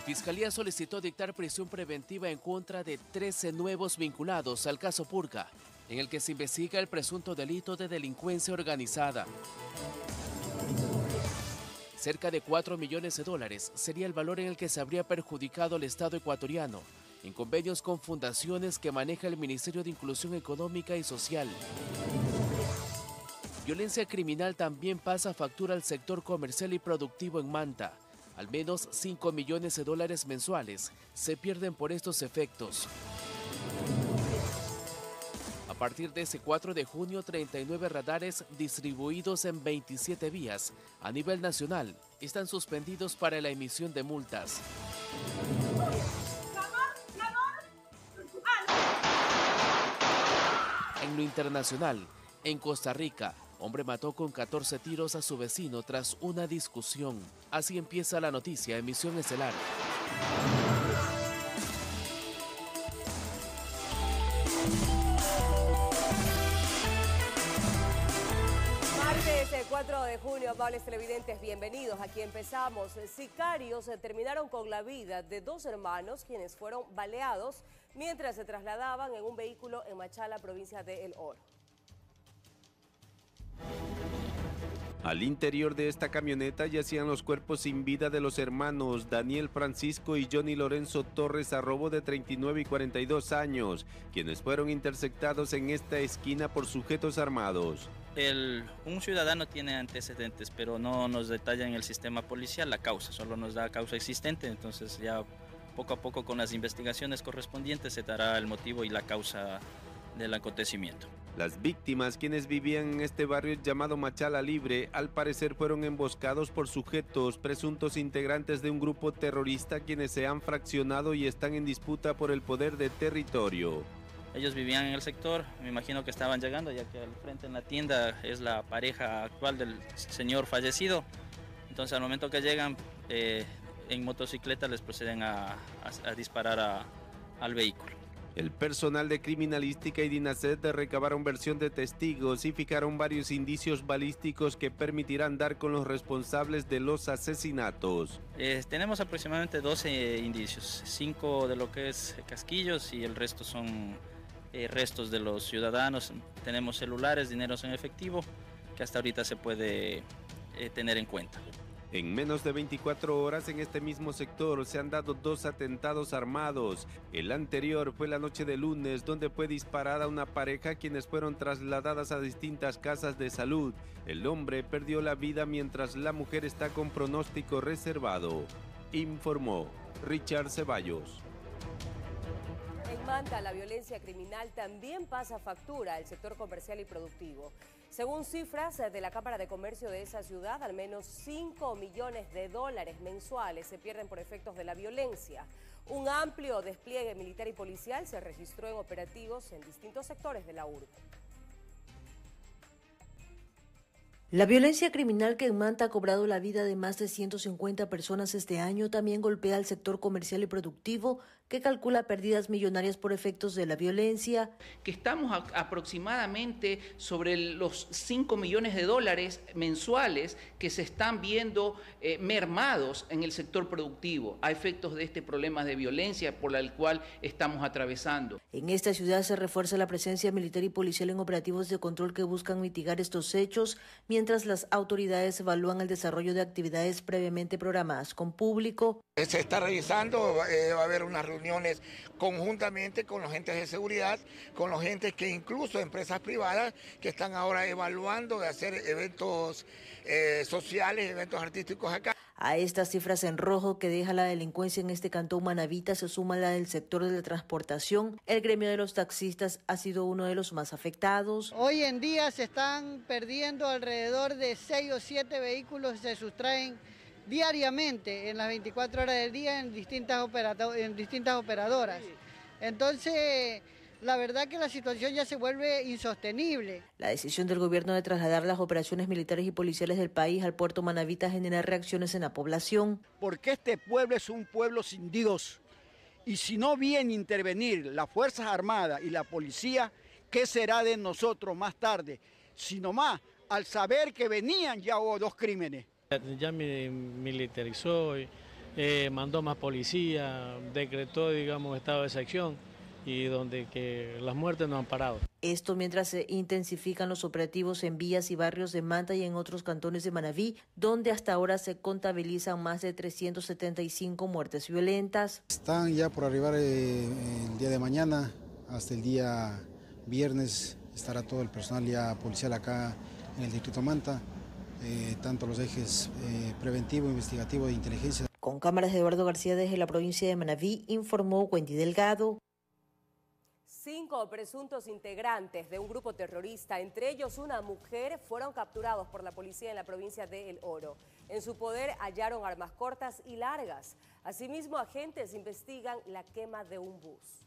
Fiscalía solicitó dictar prisión preventiva en contra de 13 nuevos vinculados al caso Purga, en el que se investiga el presunto delito de delincuencia organizada. Cerca de 4 millones de dólares sería el valor en el que se habría perjudicado al Estado ecuatoriano en convenios con fundaciones que maneja el Ministerio de Inclusión Económica y Social. Violencia criminal también pasa factura al sector comercial y productivo en Manta. Al menos 5 millones de dólares mensuales se pierden por estos efectos. A partir de ese 4 de junio, 39 radares distribuidos en 27 vías a nivel nacional están suspendidos para la emisión de multas. En lo internacional, en Costa Rica, hombre mató con 14 tiros a su vecino tras una discusión. Así empieza la noticia, emisión estelar. Martes 4 de junio, amables televidentes, bienvenidos. Aquí empezamos. Sicarios terminaron con la vida de 2 hermanos quienes fueron baleados mientras se trasladaban en un vehículo en Machala, provincia de El Oro. Al interior de esta camioneta yacían los cuerpos sin vida de los hermanos Daniel Francisco y Johnny Lorenzo Torres Arrobo, de 39 y 42 años, quienes fueron interceptados en esta esquina por sujetos armados. Un ciudadano tiene antecedentes, pero no nos detalla en el sistema policial la causa, solo nos da causa existente, entonces ya poco a poco con las investigaciones correspondientes se dará el motivo y la causa del acontecimiento. Las víctimas, quienes vivían en este barrio llamado Machala Libre, al parecer fueron emboscados por sujetos presuntos integrantes de un grupo terrorista quienes se han fraccionado y están en disputa por el poder de territorio. Ellos vivían en el sector, me imagino que estaban llegando, ya que al frente en la tienda es la pareja actual del señor fallecido. Entonces al momento que llegan en motocicleta les proceden a disparar al vehículo. El personal de criminalística y DINASED recabaron versión de testigos y fijaron varios indicios balísticos que permitirán dar con los responsables de los asesinatos. Tenemos aproximadamente 12 indicios, 5 de lo que es casquillos y el resto son restos de los ciudadanos. Tenemos celulares, dineros en efectivo, que hasta ahorita se puede tener en cuenta. En menos de 24 horas en este mismo sector se han dado 2 atentados armados. El anterior fue la noche de lunes, donde fue disparada una pareja quienes fueron trasladadas a distintas casas de salud. El hombre perdió la vida mientras la mujer está con pronóstico reservado, informó Richard Ceballos. En Manta, la violencia criminal también pasa factura al sector comercial y productivo. Según cifras de la Cámara de Comercio de esa ciudad, al menos 5 millones de dólares mensuales se pierden por efectos de la violencia. Un amplio despliegue militar y policial se registró en operativos en distintos sectores de la urbe. La violencia criminal que en Manta ha cobrado la vida de más de 150 personas este año también golpea al sector comercial y productivo, que calcula pérdidas millonarias por efectos de la violencia. Que estamos aproximadamente sobre los 5 millones de dólares mensuales que se están viendo mermados en el sector productivo a efectos de este problema de violencia por el cual estamos atravesando. En esta ciudad se refuerza la presencia militar y policial en operativos de control que buscan mitigar estos hechos, mientras las autoridades evalúan el desarrollo de actividades previamente programadas con público. Se está revisando, va a haber unas reuniones conjuntamente con los agentes de seguridad, con los agentes que incluso empresas privadas que están ahora evaluando de hacer eventos sociales, eventos artísticos acá. A estas cifras en rojo que deja la delincuencia en este cantón Manavita se suma la del sector de la transportación. El gremio de los taxistas ha sido uno de los más afectados. Hoy en día se están perdiendo alrededor de 6 o 7 vehículos que se sustraen diariamente en las 24 horas del día en distintas operadoras. Entonces, la verdad que la situación ya se vuelve insostenible. La decisión del gobierno de trasladar las operaciones militares y policiales del país al puerto Manavita genera reacciones en la población. Porque este pueblo es un pueblo sin Dios. Y si no viene a intervenir las Fuerzas Armadas y la policía, ¿qué será de nosotros más tarde? Sino más, al saber que venían ya hubo 2 crímenes. Ya me militarizó mandó más policía, decretó, digamos, estado de excepción y donde que las muertes no han parado. Esto mientras se intensifican los operativos en vías y barrios de Manta y en otros cantones de Manabí, donde hasta ahora se contabilizan más de 375 muertes violentas. Están ya por arribar el día de mañana, hasta el día viernes estará todo el personal ya policial acá en el distrito Manta, tanto los ejes preventivo, investigativo de inteligencia. Con cámaras de Eduardo García desde la provincia de Manabí, informó Wendy Delgado. 5 presuntos integrantes de un grupo terrorista, entre ellos una mujer, fueron capturados por la policía en la provincia de El Oro. En su poder hallaron armas cortas y largas. Asimismo, agentes investigan la quema de un bus.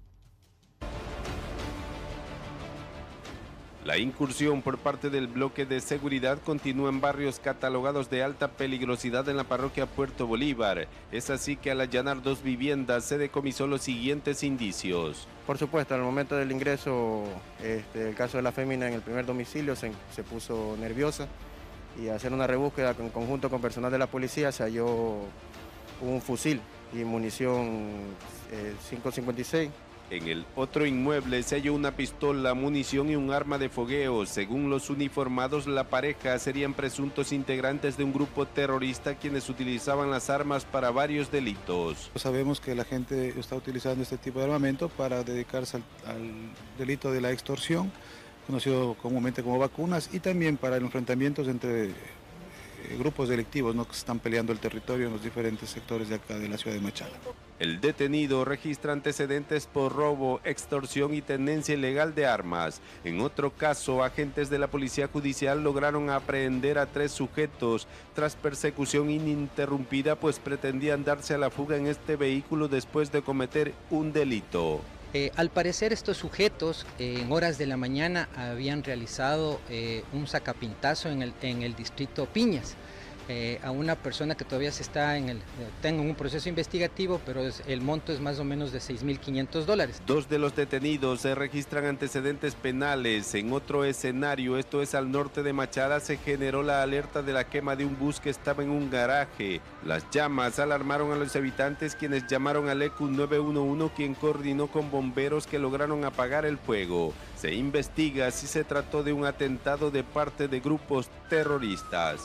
La incursión por parte del bloque de seguridad continúa en barrios catalogados de alta peligrosidad en la parroquia Puerto Bolívar. Es así que al allanar 2 viviendas se decomisó los siguientes indicios. Por supuesto, al momento del ingreso, el caso de la fémina en el primer domicilio se puso nerviosa y al hacer una rebúsqueda en conjunto con personal de la policía se halló un fusil y munición 5.56. En el otro inmueble se halló una pistola, munición y un arma de fogueo. Según los uniformados, la pareja serían presuntos integrantes de un grupo terrorista quienes utilizaban las armas para varios delitos. Sabemos que la gente está utilizando este tipo de armamento para dedicarse al delito de la extorsión, conocido comúnmente como vacunas, y también para enfrentamientos entre grupos delictivos, ¿no?, que están peleando el territorio en los diferentes sectores de acá de la ciudad de Machala. El detenido registra antecedentes por robo, extorsión y tenencia ilegal de armas. En otro caso, agentes de la Policía Judicial lograron aprehender a 3 sujetos tras persecución ininterrumpida, pues pretendían darse a la fuga en este vehículo después de cometer un delito. Al parecer estos sujetos en horas de la mañana habían realizado un sacapintazo en el distrito Piñas a una persona que todavía está en un proceso investigativo, pero el monto es más o menos de $6.500. 2 de los detenidos se registran antecedentes penales. En otro escenario, esto es al norte de Machala, se generó la alerta de la quema de un bus que estaba en un garaje. Las llamas alarmaron a los habitantes, quienes llamaron al ECU 911, quien coordinó con bomberos que lograron apagar el fuego. Se investiga si se trató de un atentado de parte de grupos terroristas.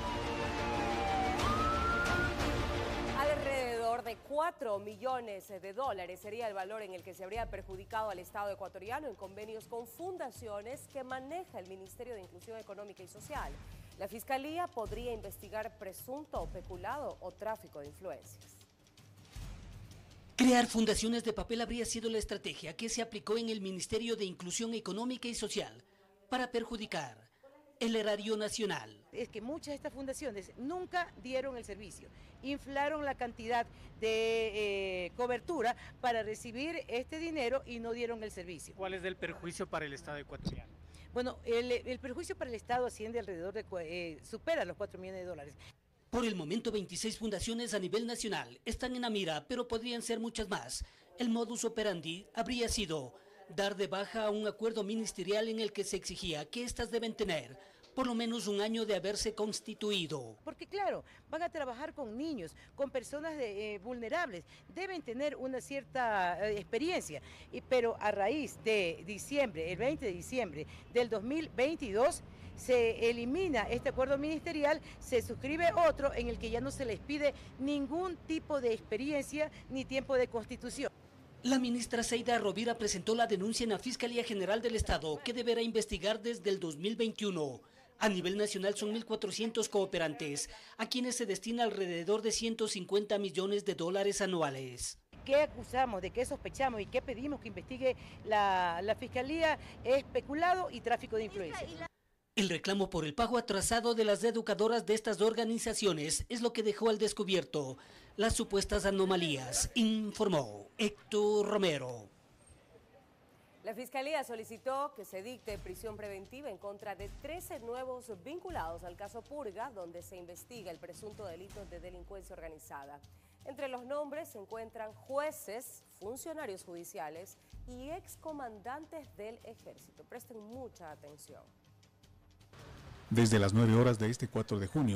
De 4 millones de dólares sería el valor en el que se habría perjudicado al Estado ecuatoriano en convenios con fundaciones que maneja el Ministerio de Inclusión Económica y Social. La Fiscalía podría investigar presunto peculado o tráfico de influencias. Crear fundaciones de papel habría sido la estrategia que se aplicó en el Ministerio de Inclusión Económica y Social para perjudicar el erario nacional. Es que muchas de estas fundaciones nunca dieron el servicio, inflaron la cantidad de cobertura para recibir este dinero y no dieron el servicio. ¿Cuál es el perjuicio para el Estado ecuatoriano? Bueno, el perjuicio para el Estado asciende alrededor de, supera los 4 millones de dólares. Por el momento 26 fundaciones a nivel nacional están en la mira, pero podrían ser muchas más. El modus operandi habría sido dar de baja a un acuerdo ministerial en el que se exigía que éstas deben tener por lo menos un año de haberse constituido. Porque claro, van a trabajar con niños, con personas vulnerables, deben tener una cierta experiencia, pero a raíz de diciembre, el 20 de diciembre del 2022, se elimina este acuerdo ministerial, se suscribe otro en el que ya no se les pide ningún tipo de experiencia ni tiempo de constitución. La ministra Zeida Rovira presentó la denuncia en la Fiscalía General del Estado, que deberá investigar desde el 2021. A nivel nacional son 1.400 cooperantes, a quienes se destina alrededor de 150 millones de dólares anuales. ¿Qué acusamos, de qué sospechamos y qué pedimos que investigue la Fiscalía? Es peculado y tráfico de influencia. El reclamo por el pago atrasado de las educadoras de estas organizaciones es lo que dejó al descubierto las supuestas anomalías, informó Héctor Romero. La Fiscalía solicitó que se dicte prisión preventiva en contra de 13 nuevos vinculados al caso Purga, donde se investiga el presunto delito de delincuencia organizada. Entre los nombres se encuentran jueces, funcionarios judiciales y excomandantes del Ejército. Presten mucha atención. Desde las 9 horas de este 4 de junio,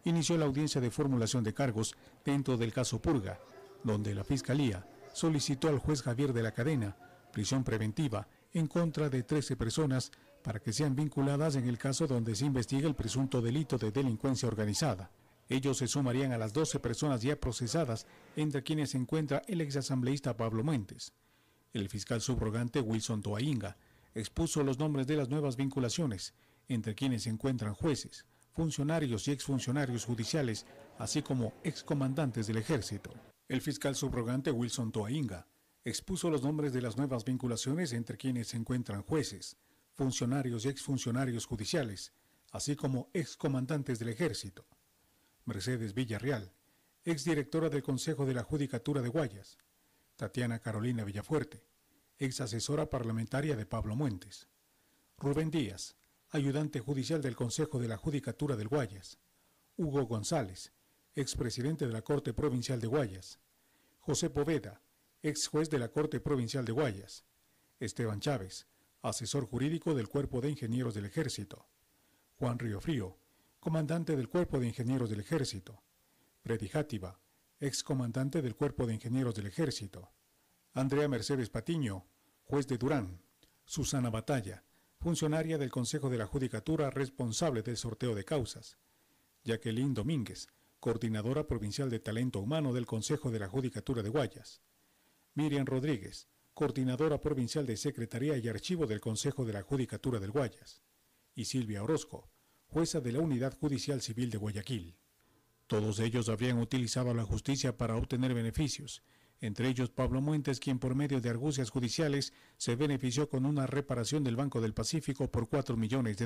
inició la audiencia de formulación de cargos dentro del caso Purga, donde la Fiscalía solicitó al juez Javier de la Cadena prisión preventiva en contra de 13 personas para que sean vinculadas en el caso donde se investiga el presunto delito de delincuencia organizada. Ellos se sumarían a las 12 personas ya procesadas, entre quienes se encuentra el exasambleísta Pablo Muentes. El fiscal subrogante Wilson Toainga expuso los nombres de las nuevas vinculaciones, entre quienes se encuentran jueces, funcionarios y exfuncionarios judiciales, así como excomandantes del ejército. El fiscal subrogante Wilson Toainga expuso los nombres de las nuevas vinculaciones, entre quienes se encuentran jueces, funcionarios y exfuncionarios judiciales, así como excomandantes del ejército. Mercedes Villarreal, exdirectora del Consejo de la Judicatura de Guayas. Tatiana Carolina Villafuerte, exasesora parlamentaria de Pablo Muentes. Rubén Díaz, ayudante judicial del Consejo de la Judicatura del Guayas. Hugo González, expresidente de la Corte Provincial de Guayas. José Poveda, ex juez de la Corte Provincial de Guayas. Esteban Chávez, asesor jurídico del Cuerpo de Ingenieros del Ejército. Juan Riofrío, comandante del Cuerpo de Ingenieros del Ejército. Freddy Játiva, ex comandante del Cuerpo de Ingenieros del Ejército. Andrea Mercedes Patiño, juez de Durán. Susana Batalla, funcionaria del Consejo de la Judicatura responsable del sorteo de causas. Jacqueline Domínguez, coordinadora provincial de talento humano del Consejo de la Judicatura de Guayas. Miriam Rodríguez, coordinadora provincial de Secretaría y Archivo del Consejo de la Judicatura del Guayas. Y Silvia Orozco, jueza de la Unidad Judicial Civil de Guayaquil. Todos ellos habrían utilizado la justicia para obtener beneficios, entre ellos Pablo Muentes, quien por medio de argucias judiciales se benefició con una reparación del Banco del Pacífico por $4 millones.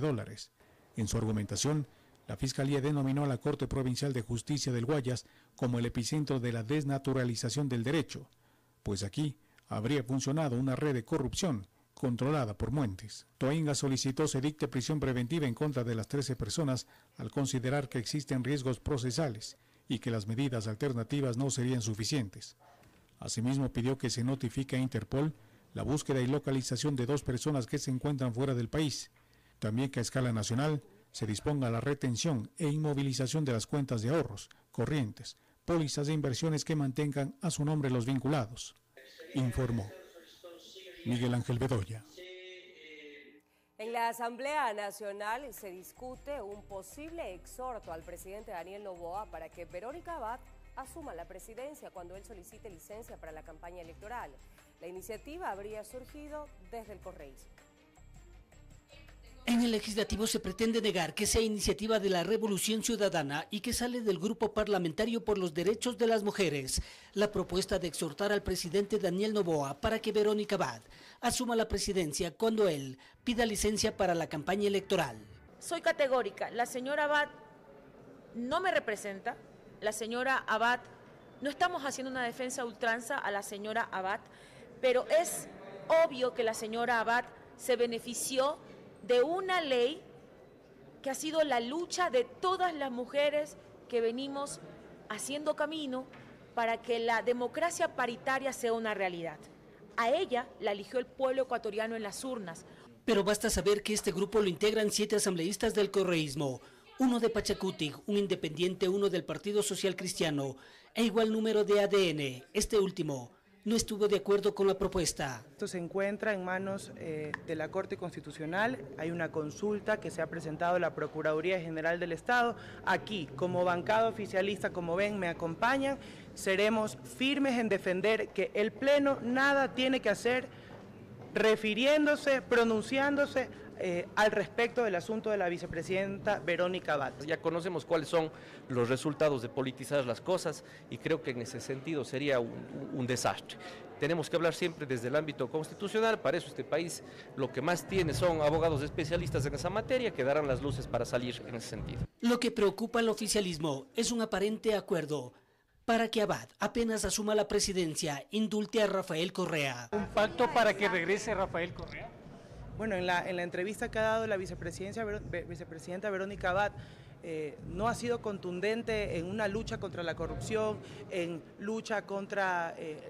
En su argumentación, la Fiscalía denominó a la Corte Provincial de Justicia del Guayas como el epicentro de la desnaturalización del derecho, pues aquí habría funcionado una red de corrupción controlada por Muentes. Toainga solicitó se dicte prisión preventiva en contra de las 13 personas al considerar que existen riesgos procesales y que las medidas alternativas no serían suficientes. Asimismo, pidió que se notifique a Interpol la búsqueda y localización de 2 personas que se encuentran fuera del país. También que a escala nacional se disponga la retención e inmovilización de las cuentas de ahorros, corrientes, pólizas de inversiones que mantengan a su nombre los vinculados, informó Miguel Ángel Bedoya. En la Asamblea Nacional se discute un posible exhorto al presidente Daniel Noboa para que Verónica Abad asuma la presidencia cuando él solicite licencia para la campaña electoral. La iniciativa habría surgido desde el correísmo. En el legislativo se pretende negar que sea iniciativa de la Revolución Ciudadana y que sale del Grupo Parlamentario por los Derechos de las Mujeres. La propuesta de exhortar al presidente Daniel Noboa para que Verónica Abad asuma la presidencia cuando él pida licencia para la campaña electoral. Soy categórica, la señora Abad no me representa, la señora Abad, no estamos haciendo una defensa a ultranza a la señora Abad, pero es obvio que la señora Abad se benefició de una ley que ha sido la lucha de todas las mujeres que venimos haciendo camino para que la democracia paritaria sea una realidad. A ella la eligió el pueblo ecuatoriano en las urnas. Pero basta saber que este grupo lo integran 7 asambleístas del correísmo, 1 de Pachacutic, un independiente, 1 del Partido Social Cristiano e igual número de ADN. Este último no estuvo de acuerdo con la propuesta. Esto se encuentra en manos de la Corte Constitucional. Hay una consulta que se ha presentado a la Procuraduría General del Estado. Aquí, como bancada oficialista, como ven, me acompañan. Seremos firmes en defender que el Pleno nada tiene que hacer refiriéndose, pronunciándose al respecto del asunto de la vicepresidenta Verónica Abad. Ya conocemos cuáles son los resultados de politizar las cosas y creo que en ese sentido sería un desastre. Tenemos que hablar siempre desde el ámbito constitucional, para eso este país lo que más tiene son abogados especialistas en esa materia que darán las luces para salir en ese sentido. Lo que preocupa al oficialismo es un aparente acuerdo para que Abad, apenas asuma la presidencia, indulte a Rafael Correa. ¿Un pacto para que regrese Rafael Correa? Bueno, en la entrevista que ha dado la vicepresidenta Verónica Abad, no ha sido contundente en una lucha contra la corrupción, en lucha contra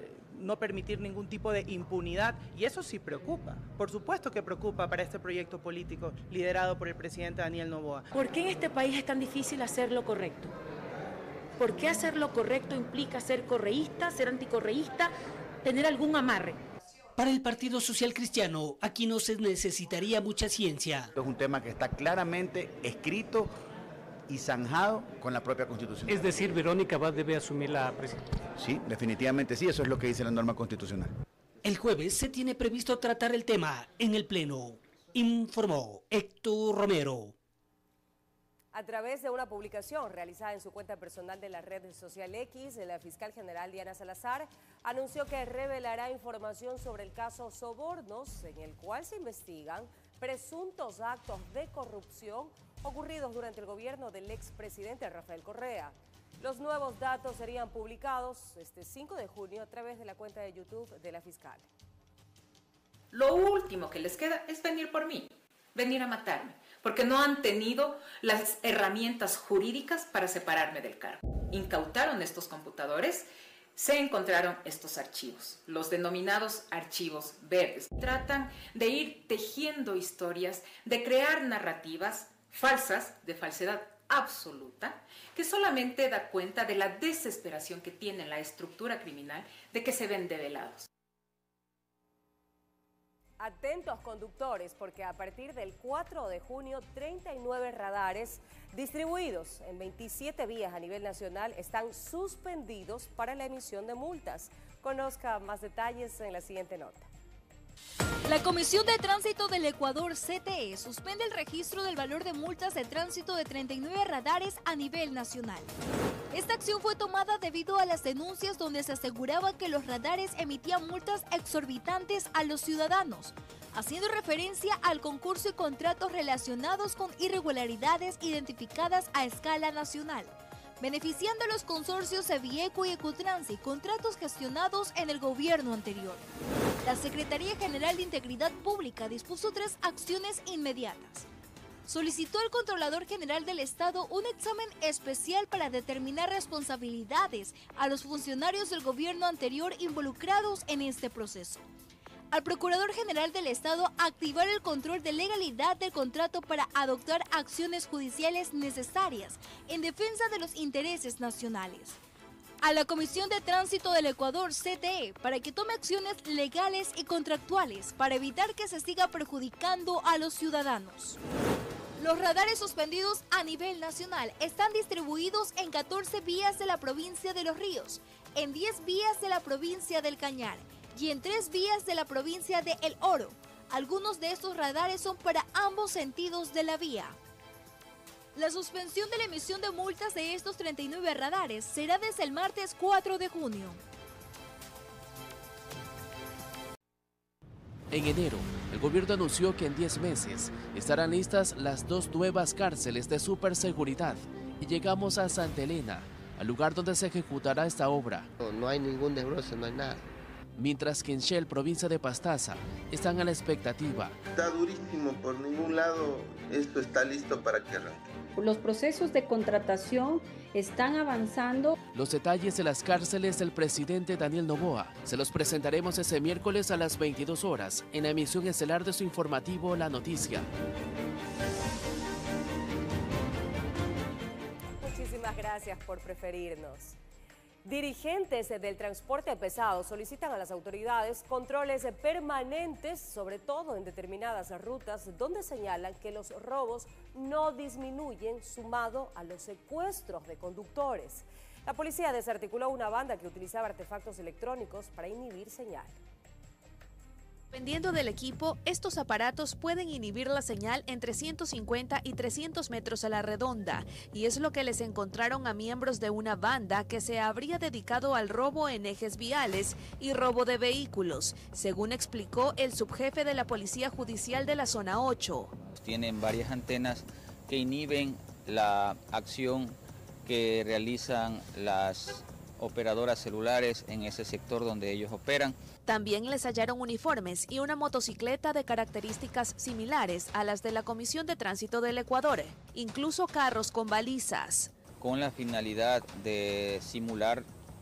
no permitir ningún tipo de impunidad, y eso sí preocupa, por supuesto que preocupa para este proyecto político liderado por el presidente Daniel Noboa. ¿Por qué en este país es tan difícil hacer lo correcto? ¿Por qué hacer lo correcto implica ser correísta, ser anticorreísta, tener algún amarre? Para el Partido Social Cristiano, aquí no se necesitaría mucha ciencia. Es un tema que está claramente escrito y zanjado con la propia Constitución. Es decir, Verónica Abad debe asumir la presidencia. Sí, definitivamente sí, eso es lo que dice la norma constitucional. El jueves se tiene previsto tratar el tema en el Pleno, informó Héctor Romero. A través de una publicación realizada en su cuenta personal de la red social X, la fiscal general Diana Salazar anunció que revelará información sobre el caso Sobornos, en el cual se investigan presuntos actos de corrupción ocurridos durante el gobierno del expresidente Rafael Correa. Los nuevos datos serían publicados este 5 de junio a través de la cuenta de YouTube de la fiscal. Lo último que les queda es venir por mí, venir a matarme, porque no han tenido las herramientas jurídicas para separarme del cargo. Incautaron estos computadores, se encontraron estos archivos, los denominados archivos verdes. Tratan de ir tejiendo historias, de crear narrativas falsas, de falsedad absoluta, que solamente da cuenta de la desesperación que tiene la estructura criminal de que se ven develados. Atentos conductores, porque a partir del 4 de junio, 39 radares distribuidos en 27 vías a nivel nacional están suspendidos para la emisión de multas. Conozca más detalles en la siguiente nota. La Comisión de Tránsito del Ecuador, CTE, suspende el registro del valor de multas de tránsito de 39 radares a nivel nacional. Esta acción fue tomada debido a las denuncias donde se aseguraba que los radares emitían multas exorbitantes a los ciudadanos, haciendo referencia al concurso y contratos relacionados con irregularidades identificadas a escala nacional, beneficiando a los consorcios Evieco y Ecotransi, contratos gestionados en el gobierno anterior. La Secretaría General de Integridad Pública dispuso 3 acciones inmediatas. Solicitó al Controlador General del Estado un examen especial para determinar responsabilidades a los funcionarios del gobierno anterior involucrados en este proceso. Al Procurador General del Estado activar el control de legalidad del contrato para adoptar acciones judiciales necesarias en defensa de los intereses nacionales. A la Comisión de Tránsito del Ecuador, CTE, para que tome acciones legales y contractuales para evitar que se siga perjudicando a los ciudadanos. Los radares suspendidos a nivel nacional están distribuidos en 14 vías de la provincia de Los Ríos, en 10 vías de la provincia del Cañar y en 3 vías de la provincia de El Oro. Algunos de estos radares son para ambos sentidos de la vía. La suspensión de la emisión de multas de estos 39 radares será desde el martes 4 de junio. En enero, el gobierno anunció que en 10 meses estarán listas las 2 nuevas cárceles de superseguridad y llegamos a Santa Elena, al lugar donde se ejecutará esta obra. No hay ningún desbroce, no hay nada. Mientras que en Shell, provincia de Pastaza, están a la expectativa. Está durísimo, por ningún lado esto está listo para que arranque. Los procesos de contratación están avanzando. Los detalles de las cárceles del presidente Daniel Noboa se los presentaremos ese miércoles a las 22 horas en la emisión estelar de su informativo La Noticia. Muchísimas gracias por preferirnos. Dirigentes del transporte pesado solicitan a las autoridades controles permanentes, sobre todo en determinadas rutas, donde señalan que los robos no disminuyen sumado a los secuestros de conductores. La policía desarticuló una banda que utilizaba artefactos electrónicos para inhibir señal. Dependiendo del equipo, estos aparatos pueden inhibir la señal entre 150 y 300 metros a la redonda, y es lo que les encontraron a miembros de una banda que se habría dedicado al robo en ejes viales y robo de vehículos, según explicó el subjefe de la Policía Judicial de la Zona 8. Tienen varias antenas que inhiben la acción que realizan las operadoras celulares en ese sector donde ellos operan. También les hallaron uniformes y una motocicleta de características similares a las de la Comisión de Tránsito del Ecuador, incluso carros con balizas. Con la finalidad de simular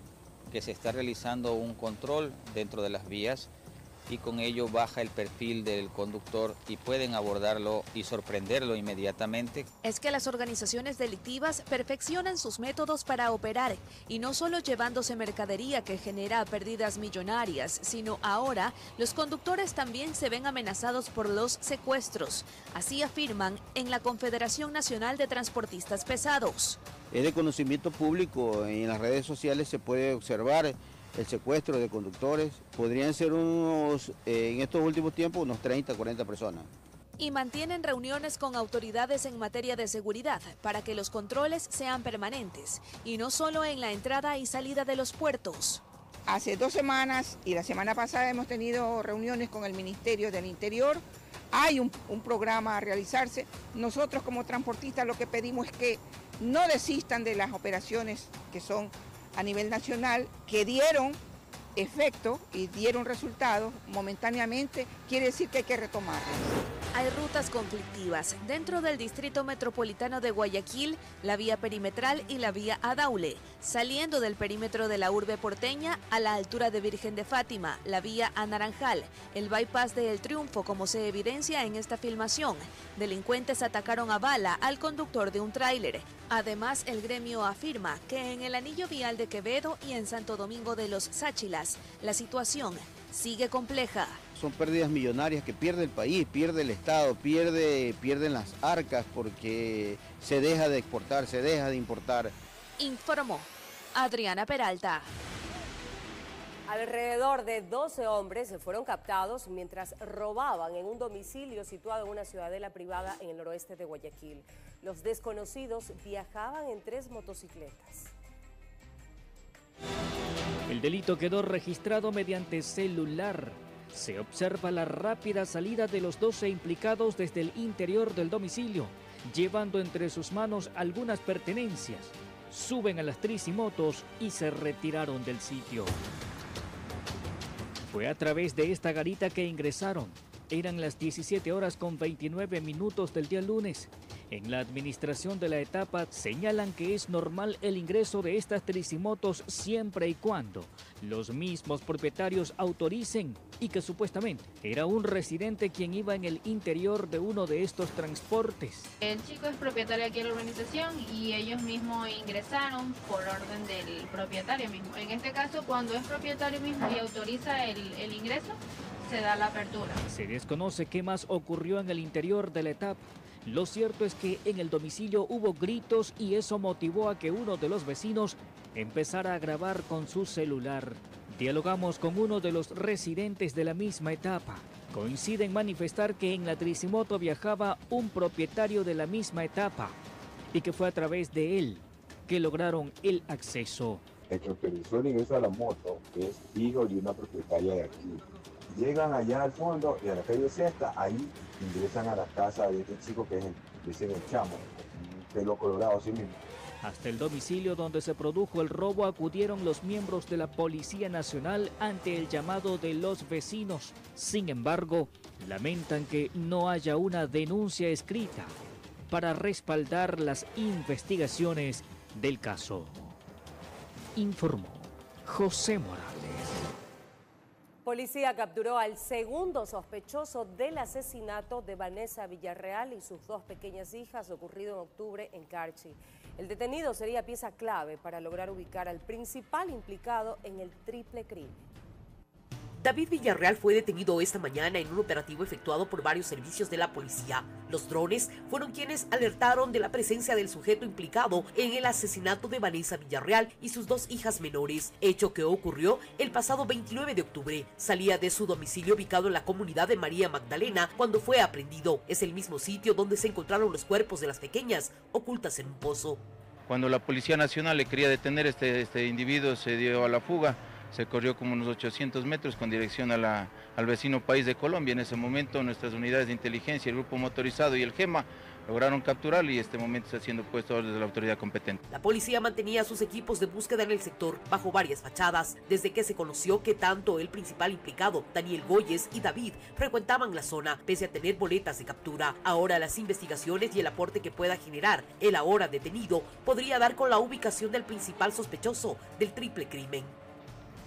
que se está realizando un control dentro de las vías y con ello baja el perfil del conductor y pueden abordarlo y sorprenderlo inmediatamente. Es que las organizaciones delictivas perfeccionan sus métodos para operar y no solo llevándose mercadería que genera pérdidas millonarias, sino ahora los conductores también se ven amenazados por los secuestros. Así afirman en la Confederación Nacional de Transportistas Pesados. Es de conocimiento público, en las redes sociales se puede observar el secuestro de conductores. Podrían ser unos, en estos últimos tiempos, unos 30, 40 personas. Y mantienen reuniones con autoridades en materia de seguridad para que los controles sean permanentes y no solo en la entrada y salida de los puertos. Hace 2 semanas y la semana pasada hemos tenido reuniones con el Ministerio del Interior. Hay un programa a realizarse. Nosotros como transportistas lo que pedimos es que no desistan de las operaciones que son a nivel nacional, que dieron efecto y dieron resultados momentáneamente, quiere decir que hay que retomarlas. Hay rutas conflictivas dentro del Distrito Metropolitano de Guayaquil, la vía perimetral y la vía a Daule, saliendo del perímetro de la urbe porteña a la altura de Virgen de Fátima, la vía a Naranjal, el bypass de El Triunfo, como se evidencia en esta filmación. Delincuentes atacaron a bala al conductor de un tráiler. Además, el gremio afirma que en el anillo vial de Quevedo y en Santo Domingo de los Sáchilas, la situación sigue compleja. Son pérdidas millonarias que pierde el país, pierde el Estado, pierden las arcas porque se deja de exportar, se deja de importar. Informó Adriana Peralta. Alrededor de 12 hombres fueron captados mientras robaban en un domicilio situado en una ciudadela privada en el noroeste de Guayaquil. Los desconocidos viajaban en 3 motocicletas. El delito quedó registrado mediante celular. Se observa la rápida salida de los 12 implicados desde el interior del domicilio, llevando entre sus manos algunas pertenencias. Suben a las tricimotos y se retiraron del sitio. Fue a través de esta garita que ingresaron. Eran las 17 horas con 29 minutos del día lunes. En la administración de la etapa señalan que es normal el ingreso de estas tricimotos siempre y cuando los mismos propietarios autoricen y que supuestamente era un residente quien iba en el interior de uno de estos transportes. El chico es propietario aquí de la urbanización y ellos mismos ingresaron por orden del propietario mismo. En este caso, cuando es propietario mismo y autoriza el ingreso, se da la apertura. Se desconoce qué más ocurrió en el interior de la etapa. Lo cierto es que en el domicilio hubo gritos y eso motivó a que uno de los vecinos empezara a grabar con su celular. Dialogamos con uno de los residentes de la misma etapa. Coincide en manifestar que en la tricimoto viajaba un propietario de la misma etapa y que fue a través de él que lograron el acceso. El que autorizó el ingreso a la moto es hijo de una propietaria de aquí. Llegan allá al fondo y a la calle Sexta, ahí ingresan a la casa de este chico que es dicen el chamo, un pelo colorado así mismo. Hasta el domicilio donde se produjo el robo acudieron los miembros de la Policía Nacional ante el llamado de los vecinos. Sin embargo, lamentan que no haya una denuncia escrita para respaldar las investigaciones del caso. Informó José Morales. Policía capturó al segundo sospechoso del asesinato de Vanessa Villarreal y sus 2 pequeñas hijas ocurrido en octubre en Carchi. El detenido sería pieza clave para lograr ubicar al principal implicado en el triple crimen. David Villarreal fue detenido esta mañana en un operativo efectuado por varios servicios de la policía. Los drones fueron quienes alertaron de la presencia del sujeto implicado en el asesinato de Vanessa Villarreal y sus 2 hijas menores, hecho que ocurrió el pasado 29 de octubre. Salía de su domicilio ubicado en la comunidad de María Magdalena cuando fue aprehendido. Es el mismo sitio donde se encontraron los cuerpos de las pequeñas ocultas en un pozo. Cuando la Policía Nacional le quería detener este individuo, se dio a la fuga. Se corrió como unos 800 metros con dirección al vecino país de Colombia. En ese momento nuestras unidades de inteligencia, el grupo motorizado y el GEMA lograron capturarlo y en este momento está siendo puesto a orden de la autoridad competente. La policía mantenía sus equipos de búsqueda en el sector bajo varias fachadas, desde que se conoció que tanto el principal implicado, Daniel Goyes, y David frecuentaban la zona, pese a tener boletas de captura. Ahora las investigaciones y el aporte que pueda generar el ahora detenido podría dar con la ubicación del principal sospechoso del triple crimen.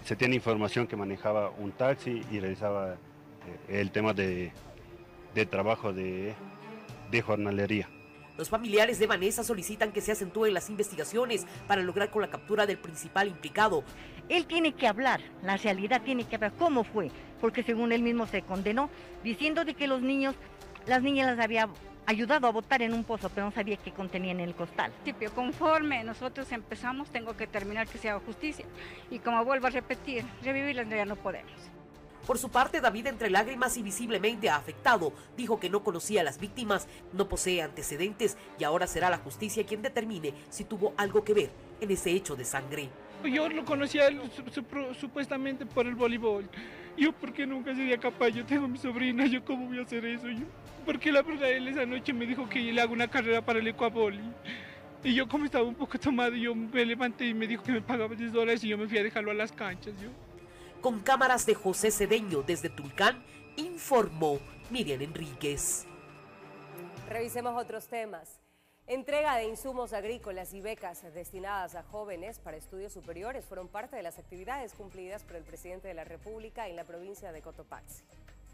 se tiene información que manejaba un taxi y realizaba el tema de trabajo de jornalería. Los familiares de Vanessa solicitan que se acentúen las investigaciones para lograr con la captura del principal implicado. Él tiene que hablar, la realidad tiene que hablar, cómo fue, porque según él mismo se condenó, diciendo de que las niñas las había ayudado a botar en un pozo, pero no sabía qué contenía en el costal. Conforme nosotros empezamos, tengo que terminar que se haga justicia. Y como vuelvo a repetir, revivirlas ya no podemos. Por su parte, David, entre lágrimas y visiblemente afectado, dijo que no conocía a las víctimas, no posee antecedentes y ahora será la justicia quien determine si tuvo algo que ver en ese hecho de sangre. Yo lo conocía supuestamente por el voleibol. Yo, ¿por qué nunca sería capaz? Yo tengo a mi sobrina, ¿yo cómo voy a hacer eso? Porque la verdad, él esa noche me dijo que le hago una carrera para el ecuavoli. Y yo, como estaba un poco tomado, yo me levanté y me dijo que me pagaba $10 y yo me fui a dejarlo a las canchas. Con cámaras de José Cedeño desde Tulcán, informó Miriam Enríquez. Revisemos otros temas. Entrega de insumos agrícolas y becas destinadas a jóvenes para estudios superiores fueron parte de las actividades cumplidas por el presidente de la República en la provincia de Cotopaxi.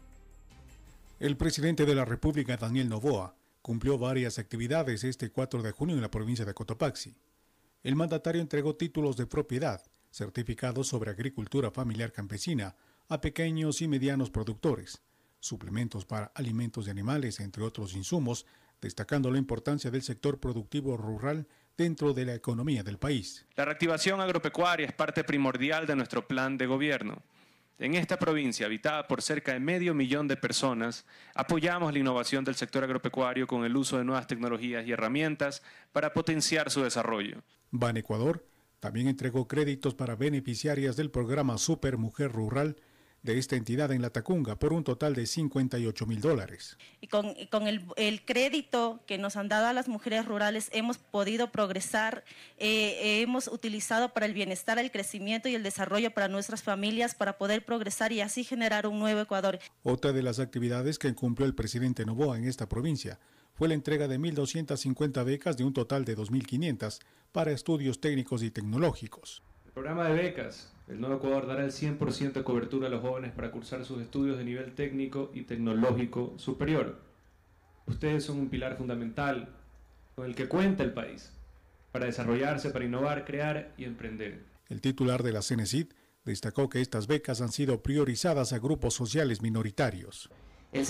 El presidente de la República, Daniel Noboa, cumplió varias actividades este 4 de junio en la provincia de Cotopaxi. El mandatario entregó títulos de propiedad, certificados sobre agricultura familiar campesina a pequeños y medianos productores, suplementos para alimentos de animales, entre otros insumos, destacando la importancia del sector productivo rural dentro de la economía del país. La reactivación agropecuaria es parte primordial de nuestro plan de gobierno. En esta provincia, habitada por cerca de 500,000 de personas, apoyamos la innovación del sector agropecuario con el uso de nuevas tecnologías y herramientas para potenciar su desarrollo. Ban Ecuador también entregó créditos para beneficiarias del programa Super Mujer Rural de esta entidad en La Tacunga por un total de $58,000. Y con el crédito que nos han dado a las mujeres rurales hemos podido progresar, hemos utilizado para el bienestar, el crecimiento y el desarrollo para nuestras familias, para poder progresar y así generar un nuevo Ecuador. Otra de las actividades que cumplió el presidente Noboa en esta provincia fue la entrega de 1.250 becas de un total de 2.500 para estudios técnicos y tecnológicos. El programa de becas, el Nuevo Ecuador dará el 100% de cobertura a los jóvenes para cursar sus estudios de nivel técnico y tecnológico superior. Ustedes son un pilar fundamental con el que cuenta el país para desarrollarse, para innovar, crear y emprender. El titular de la CENESID destacó que estas becas han sido priorizadas a grupos sociales minoritarios. El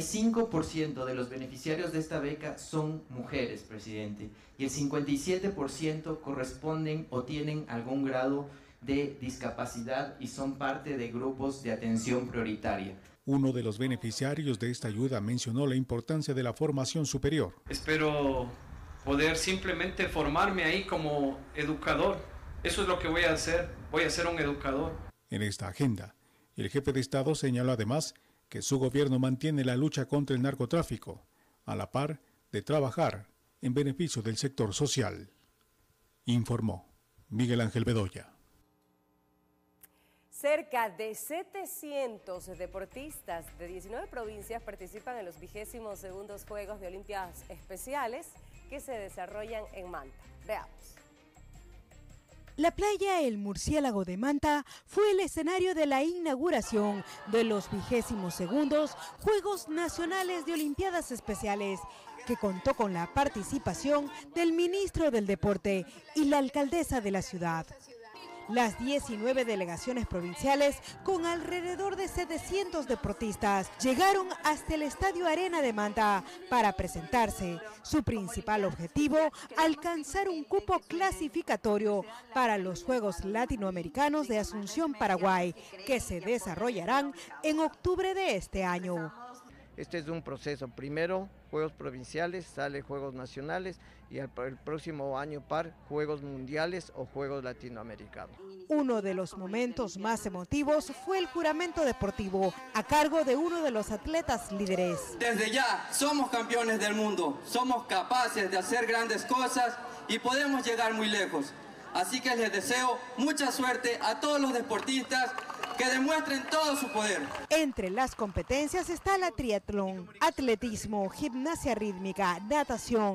75% de los beneficiarios de esta beca son mujeres, presidente, y el 57% corresponden o tienen algún grado de discapacidad y son parte de grupos de atención prioritaria. Uno de los beneficiarios de esta ayuda mencionó la importancia de la formación superior. Espero poder simplemente formarme ahí como educador. Eso es lo que voy a ser un educador. En esta agenda, el jefe de Estado señaló además que su gobierno mantiene la lucha contra el narcotráfico, a la par de trabajar en beneficio del sector social. Informó Miguel Ángel Bedoya. Cerca de 700 deportistas de 19 provincias participan en los 22º Juegos de Olimpiadas Especiales que se desarrollan en Manta. Veamos. La playa El Murciélago de Manta fue el escenario de la inauguración de los 22º Juegos Nacionales de Olimpiadas Especiales, que contó con la participación del ministro del Deporte y la alcaldesa de la ciudad. Las 19 delegaciones provinciales, con alrededor de 700 deportistas, llegaron hasta el Estadio Arena de Manta para presentarse. Su principal objetivo, alcanzar un cupo clasificatorio para los Juegos Latinoamericanos de Asunción, Paraguay, que se desarrollarán en octubre de este año. Este es un proceso, primero Juegos Provinciales, sale Juegos Nacionales y el próximo año par Juegos Mundiales o Juegos Latinoamericanos. Uno de los momentos más emotivos fue el juramento deportivo a cargo de uno de los atletas líderes. Desde ya somos campeones del mundo, somos capaces de hacer grandes cosas y podemos llegar muy lejos. Así que les deseo mucha suerte a todos los deportistas que demuestren todo su poder. Entre las competencias está la triatlón, atletismo, gimnasia rítmica, natación,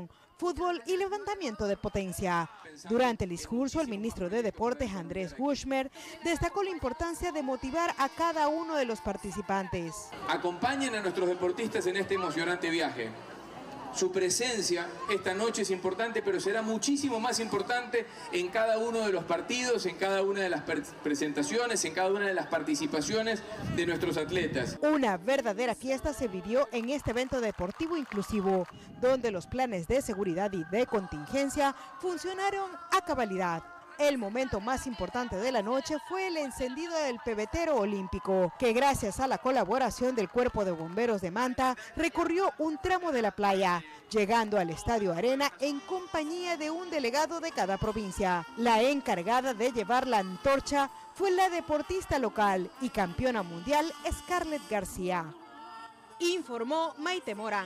fútbol y levantamiento de potencia. Durante el discurso, el ministro de Deportes, Andrés Gushmer, destacó la importancia de motivar a cada uno de los participantes. Acompañen a nuestros deportistas en este emocionante viaje. Su presencia esta noche es importante, pero será muchísimo más importante en cada uno de los partidos, en cada una de las presentaciones, en cada una de las participaciones de nuestros atletas. Una verdadera fiesta se vivió en este evento deportivo inclusivo, donde los planes de seguridad y de contingencia funcionaron a cabalidad. El momento más importante de la noche fue el encendido del pebetero olímpico, que gracias a la colaboración del Cuerpo de Bomberos de Manta recorrió un tramo de la playa, llegando al Estadio Arena en compañía de un delegado de cada provincia. La encargada de llevar la antorcha fue la deportista local y campeona mundial Scarlett García. Informó Maite Morán.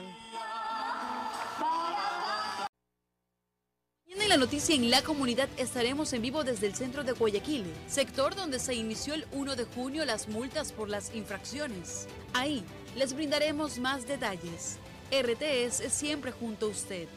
En la noticia en la comunidad estaremos en vivo desde el centro de Guayaquil, sector donde se inició el 1 de junio las multas por las infracciones. Ahí les brindaremos más detalles. RTS es siempre junto a usted.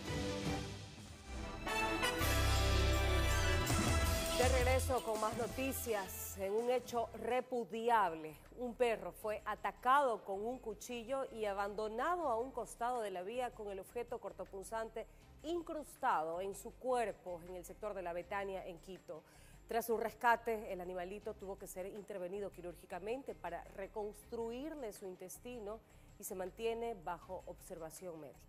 De regreso con más noticias. En un hecho repudiable, un perro fue atacado con un cuchillo y abandonado a un costado de la vía con el objeto cortopunzante incrustado en su cuerpo en el sector de La Betania, en Quito. Tras su rescate, el animalito tuvo que ser intervenido quirúrgicamente para reconstruirle su intestino y se mantiene bajo observación médica.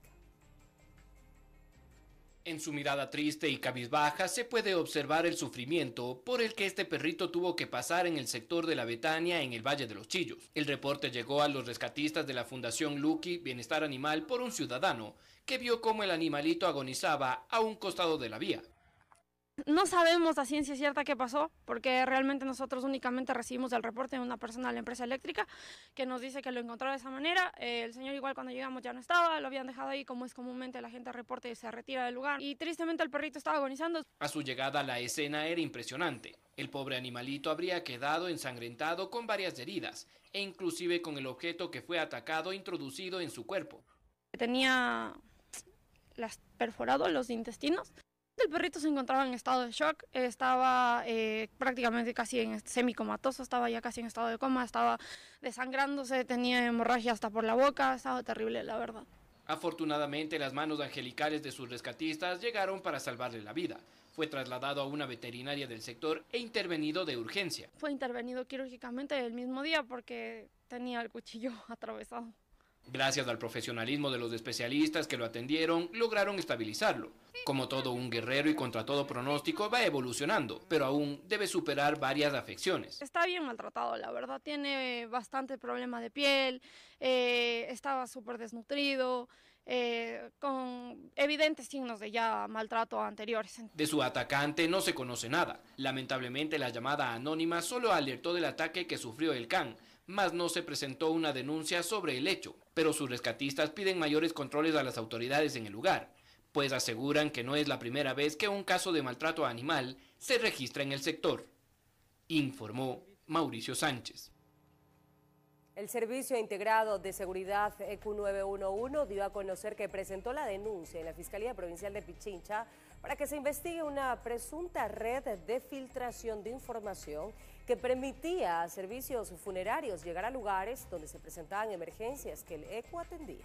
En su mirada triste y cabizbaja se puede observar el sufrimiento por el que este perrito tuvo que pasar en el sector de La Betania en el Valle de los Chillos. El reporte llegó a los rescatistas de la Fundación Lucky Bienestar Animal por un ciudadano que vio cómo el animalito agonizaba a un costado de la vía. No sabemos a ciencia cierta qué pasó, porque realmente nosotros únicamente recibimos el reporte de una persona de la empresa eléctrica que nos dice que lo encontró de esa manera. El señor igual cuando llegamos ya no estaba, lo habían dejado ahí como es comúnmente la gente reporta y se retira del lugar. Y tristemente el perrito estaba agonizando. A su llegada la escena era impresionante. El pobre animalito habría quedado ensangrentado con varias heridas e inclusive con el objeto que fue atacado introducido en su cuerpo. Tenía perforado los intestinos. El perrito se encontraba en estado de shock, estaba prácticamente casi en semicomatoso, estaba ya casi en estado de coma, estaba desangrándose, tenía hemorragia hasta por la boca, estaba terrible, la verdad. Afortunadamente, las manos angelicales de sus rescatistas llegaron para salvarle la vida. Fue trasladado a una veterinaria del sector e intervenido de urgencia. Fue intervenido quirúrgicamente el mismo día porque tenía el cuchillo atravesado. Gracias al profesionalismo de los especialistas que lo atendieron, lograron estabilizarlo. Como todo un guerrero y contra todo pronóstico, va evolucionando, pero aún debe superar varias afecciones. Está bien maltratado, la verdad. Tiene bastante problema de piel, estaba súper desnutrido, con evidentes signos de ya maltrato anteriores. De su atacante no se conoce nada. Lamentablemente, la llamada anónima solo alertó del ataque que sufrió el can, mas no se presentó una denuncia sobre el hecho. Pero sus rescatistas piden mayores controles a las autoridades en el lugar, pues aseguran que no es la primera vez que un caso de maltrato animal se registra en el sector. Informó Mauricio Sánchez. El Servicio Integrado de Seguridad EQ 911 dio a conocer que presentó la denuncia en la Fiscalía Provincial de Pichincha para que se investigue una presunta red de filtración de información que permitía a servicios funerarios llegar a lugares donde se presentaban emergencias que el EQ atendía.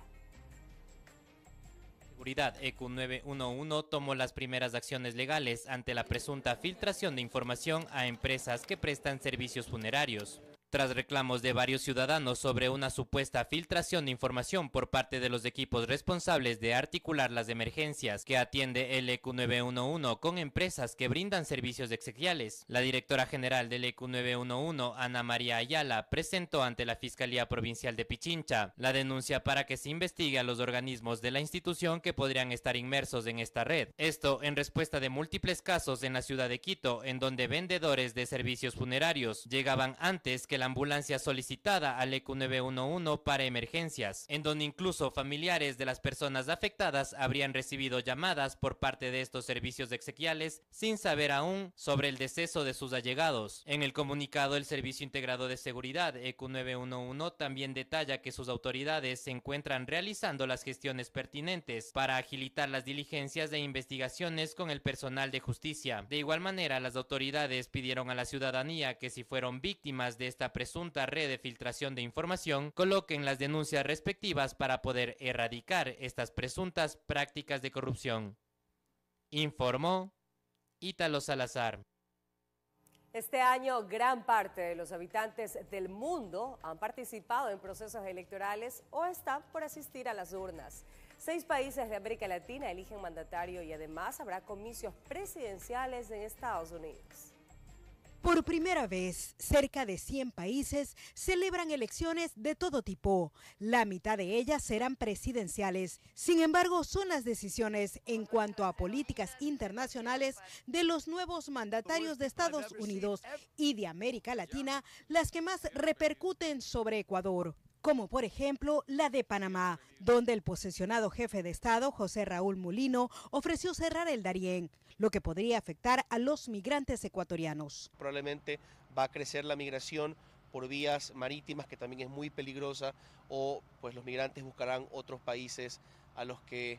Seguridad EQ 911 tomó las primeras acciones legales ante la presunta filtración de información a empresas que prestan servicios funerarios. Tras reclamos de varios ciudadanos sobre una supuesta filtración de información por parte de los equipos responsables de articular las emergencias que atiende el EQ 911 con empresas que brindan servicios exequiales, la directora general del EQ 911, Ana María Ayala, presentó ante la Fiscalía Provincial de Pichincha la denuncia para que se investigue a los organismos de la institución que podrían estar inmersos en esta red. Esto en respuesta de múltiples casos en la ciudad de Quito, en donde vendedores de servicios funerarios llegaban antes que que la ambulancia solicitada al ECU 911 para emergencias, en donde incluso familiares de las personas afectadas habrían recibido llamadas por parte de estos servicios exequiales sin saber aún sobre el deceso de sus allegados. En el comunicado, el Servicio Integrado de Seguridad, ECU 911, también detalla que sus autoridades se encuentran realizando las gestiones pertinentes para agilitar las diligencias de investigaciones con el personal de justicia. De igual manera, las autoridades pidieron a la ciudadanía que si fueron víctimas de esta presunta red de filtración de información, coloquen las denuncias respectivas para poder erradicar estas presuntas prácticas de corrupción. Informó Ítalo Salazar. Este año, gran parte de los habitantes del mundo han participado en procesos electorales o están por asistir a las urnas. 6 países de América Latina eligen mandatario y además habrá comicios presidenciales en Estados Unidos. Por primera vez, cerca de 100 países celebran elecciones de todo tipo. La mitad de ellas serán presidenciales. Sin embargo, son las decisiones en cuanto a políticas internacionales de los nuevos mandatarios de Estados Unidos y de América Latina las que más repercuten sobre Ecuador, como por ejemplo la de Panamá, donde el posesionado jefe de Estado, José Raúl Mulino, ofreció cerrar el Darién, lo que podría afectar a los migrantes ecuatorianos. Probablemente va a crecer la migración por vías marítimas, que también es muy peligrosa, o pues los migrantes buscarán otros países a los que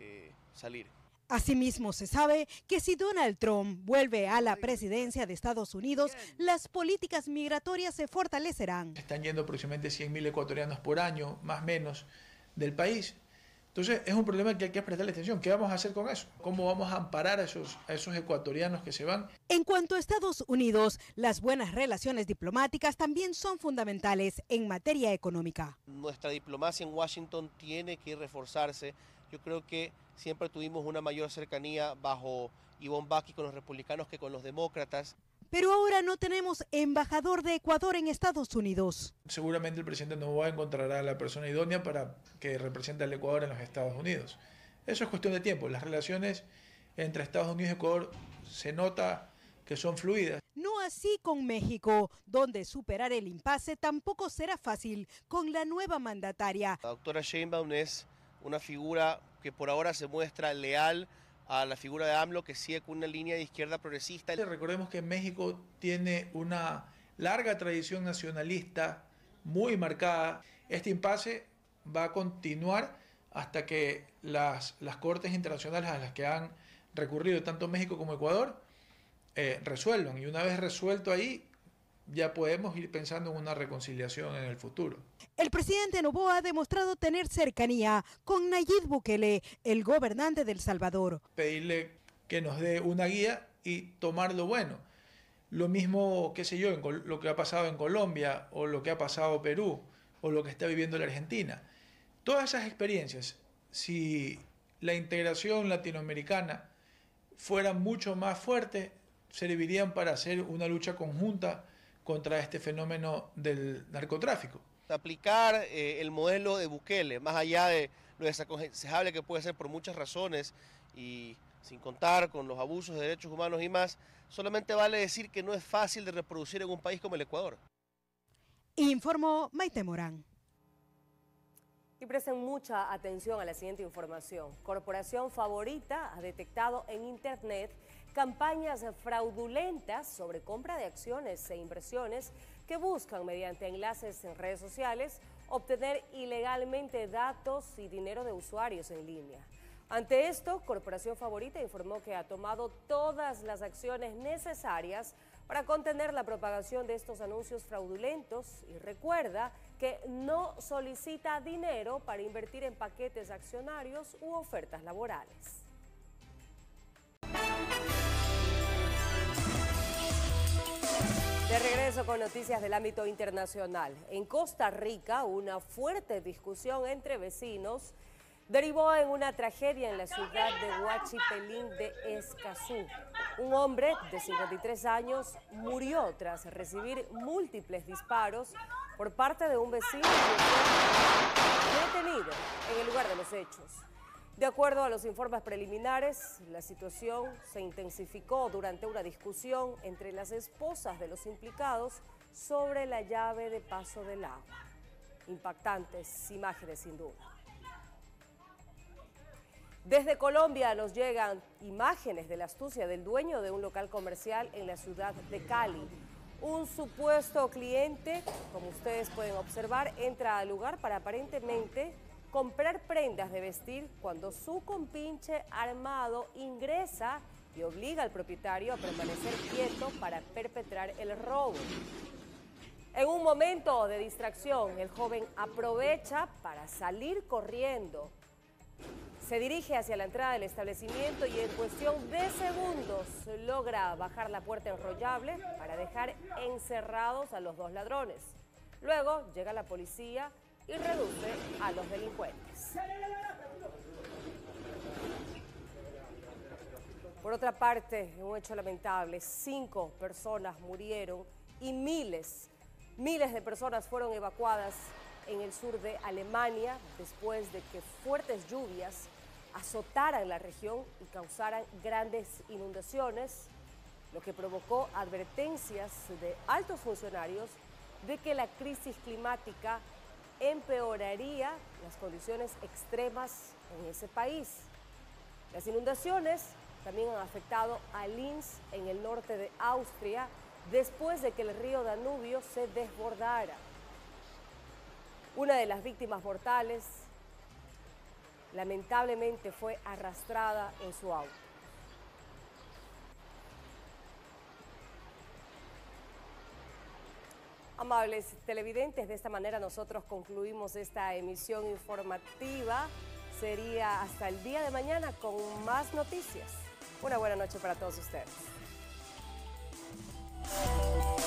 salir. Asimismo, se sabe que si Donald Trump vuelve a la presidencia de Estados Unidos, las políticas migratorias se fortalecerán. Están yendo aproximadamente 100.000 ecuatorianos por año, más o menos, del país. Entonces, es un problema que hay que prestarle atención. ¿Qué vamos a hacer con eso? ¿Cómo vamos a amparar a esos ecuatorianos que se van? En cuanto a Estados Unidos, las buenas relaciones diplomáticas también son fundamentales en materia económica. Nuestra diplomacia en Washington tiene que reforzarse. Yo creo que siempre tuvimos una mayor cercanía bajo Ivonne Baki con los republicanos que con los demócratas. Pero ahora no tenemos embajador de Ecuador en Estados Unidos. Seguramente el presidente Noboa encontrará a la persona idónea para que represente al Ecuador en los Estados Unidos. Eso es cuestión de tiempo. Las relaciones entre Estados Unidos y Ecuador se nota que son fluidas. No así con México, donde superar el impasse tampoco será fácil con la nueva mandataria. La doctora Sheinbaum es una figura que por ahora se muestra leal a la figura de AMLO, que sigue con una línea de izquierda progresista. Recordemos que México tiene una larga tradición nacionalista muy marcada. Este impasse va a continuar hasta que las cortes internacionales a las que han recurrido tanto México como Ecuador resuelvan. Y una vez resuelto ahí, ya podemos ir pensando en una reconciliación en el futuro. El presidente Noboa ha demostrado tener cercanía con Nayib Bukele, el gobernante de El Salvador. Pedirle que nos dé una guía y tomar lo bueno. Lo mismo, qué sé yo, lo que ha pasado en Colombia, o lo que ha pasado en Perú, o lo que está viviendo la Argentina. Todas esas experiencias, si la integración latinoamericana fuera mucho más fuerte, servirían para hacer una lucha conjunta contra este fenómeno del narcotráfico. Aplicar el modelo de Bukele, más allá de lo desaconsejable que puede ser por muchas razones y sin contar con los abusos de derechos humanos y más, solamente vale decir que no es fácil de reproducir en un país como el Ecuador. Informó Maite Morán. Y presten mucha atención a la siguiente información. Corporación Favorita ha detectado en Internet campañas fraudulentas sobre compra de acciones e inversiones que buscan, mediante enlaces en redes sociales, obtener ilegalmente datos y dinero de usuarios en línea. Ante esto, Corporación Favorita informó que ha tomado todas las acciones necesarias para contener la propagación de estos anuncios fraudulentos y recuerda que no solicita dinero para invertir en paquetes accionarios u ofertas laborales. De regreso con noticias del ámbito internacional. En Costa Rica, una fuerte discusión entre vecinos derivó en una tragedia en la ciudad de Huachipelín de Escazú. Un hombre de 53 años murió tras recibir múltiples disparos por parte de un vecino que fue detenido en el lugar de los hechos. De acuerdo a los informes preliminares, la situación se intensificó durante una discusión entre las esposas de los implicados sobre la llave de paso del agua. Impactantes imágenes sin duda. Desde Colombia nos llegan imágenes de la astucia del dueño de un local comercial en la ciudad de Cali. Un supuesto cliente, como ustedes pueden observar, entra al lugar para aparentemente comprar prendas de vestir cuando su compinche armado ingresa y obliga al propietario a permanecer quieto para perpetrar el robo. En un momento de distracción, el joven aprovecha para salir corriendo. Se dirige hacia la entrada del establecimiento y en cuestión de segundos logra bajar la puerta enrollable para dejar encerrados a los dos ladrones. Luego llega la policía y reduce a los delincuentes. Por otra parte, un hecho lamentable, 5 personas murieron y miles de personas fueron evacuadas en el sur de Alemania después de que fuertes lluvias azotaran la región y causaran grandes inundaciones, lo que provocó advertencias de altos funcionarios de que la crisis climática empeoraría las condiciones extremas en ese país. Las inundaciones también han afectado a Linz en el norte de Austria después de que el río Danubio se desbordara. Una de las víctimas mortales lamentablemente fue arrastrada en su auto. Amables televidentes, de esta manera nosotros concluimos esta emisión informativa. Sería hasta el día de mañana con más noticias. Una buena noche para todos ustedes.